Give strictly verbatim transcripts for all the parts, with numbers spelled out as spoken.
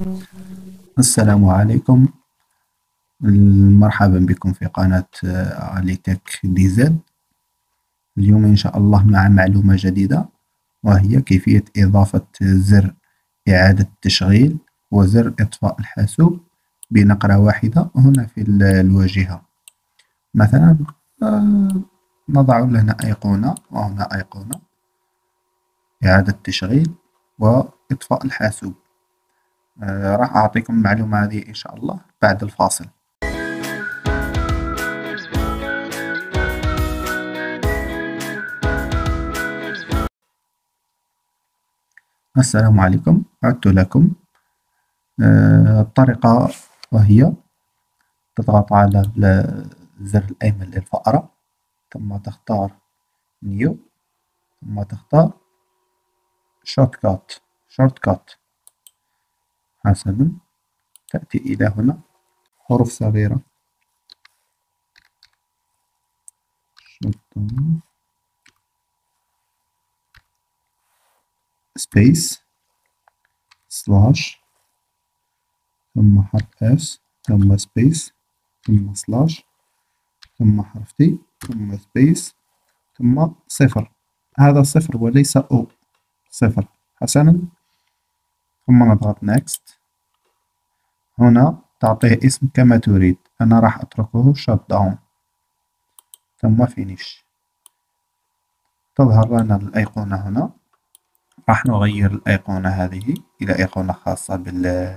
السلام عليكم. مرحبا بكم في قناة علي تك دي زد. اليوم إن شاء الله مع معلومة جديدة، وهي كيفية إضافة زر إعادة التشغيل وزر إطفاء الحاسوب بنقرة واحدة هنا في ال- الواجهة. مثلا آه، نضع لنا أيقونة، وهنا أيقونة إعادة التشغيل وإطفاء الحاسوب. آه، راح أعطيكم المعلومة هذه إن شاء الله بعد الفاصل. السلام عليكم، عدت لكم. آه، الطريقة وهي تضغط على الزر الأيمن للفأرة، ثم تختار نيو، ثم تختار شورت كات شورت كات حسنا. تأتي إلى هنا حروف صغيرة، سبيس سلاش، ثم حرف اس، ثم سبيس، ثم سلاش، ثم حرف تي، ثم سبيس، ثم صفر. هذا صفر وليس أو، صفر. حسنا، ثم نضغط next. هنا تعطيه اسم كما تريد، أنا راح أتركه shut down، ثم finish. تظهر لنا الأيقونة هنا. راح نغير الأيقونة هذه إلى أيقونة خاصة بال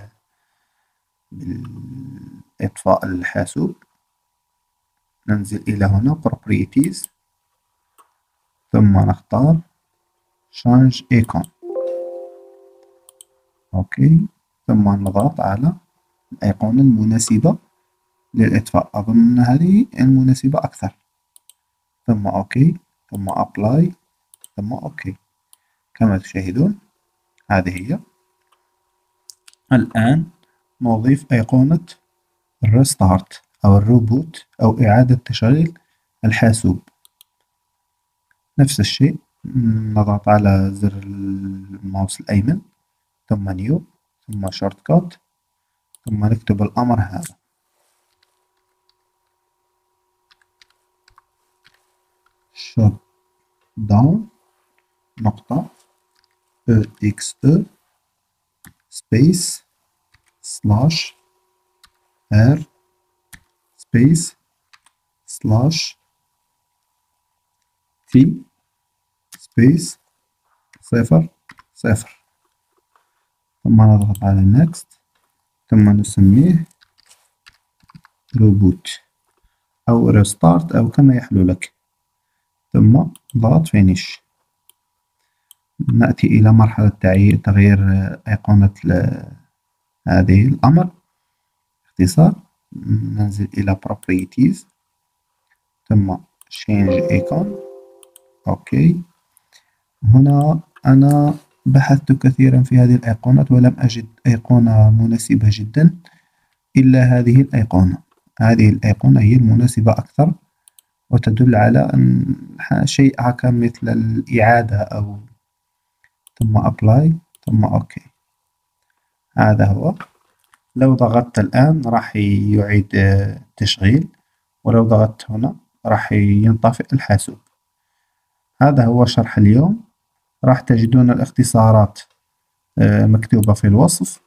بالإطفاء الحاسوب. ننزل إلى هنا properties، ثم نختار change icon. أوكي، ثم نضغط على الأيقونة المناسبة للإطفاء. أظن أن هذه المناسبة أكثر، ثم أوكي، ثم أبلاي، ثم أوكي. كما تشاهدون هذه هي. الآن نضيف أيقونة الريستارت أو الروبوت أو إعادة تشغيل الحاسوب. نفس الشيء، نضغط على زر الماوس الأيمن، ثم نيو، ثم شورت كات، ثم نكتب الأمر هذا: shut down نقطة exe space slash r space slash t space صفر صفر. ثم نضغط على next، ثم نسميه روبوت أو ريستارت أو كما يحلو لك، ثم ضغط finish. نأتي إلى مرحلة تغيير أيقونة هذه الأمر. اختصار، ننزل إلى properties، ثم change icon. أوكي. هنا أنا بحثت كثيرا في هذه الأيقونات ولم أجد أيقونة مناسبة جدا إلا هذه الأيقونة. هذه الأيقونة هي المناسبة أكثر، وتدل على أن شيء هكا مثل الإعادة أو، ثم apply، ثم أوكي. هذا هو. لو ضغطت الآن راح يعيد التشغيل، ولو ضغطت هنا راح ينطفئ الحاسوب. هذا هو شرح اليوم. راح تجدون الاختصارات مكتوبة في الوصف.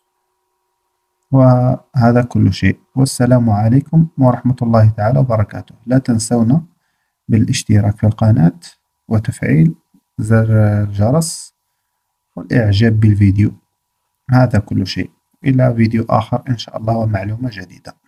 وهذا كل شيء، والسلام عليكم ورحمة الله تعالى وبركاته. لا تنسونا بالاشتراك في القناة وتفعيل زر الجرس والإعجاب بالفيديو. هذا كل شيء، إلى فيديو آخر إن شاء الله ومعلومة جديدة.